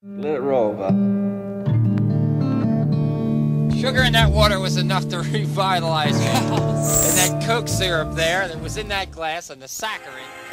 Let it roll, Bob. Sugar in that water was enough to revitalize me. And that Coke syrup there that was in that glass and the saccharin.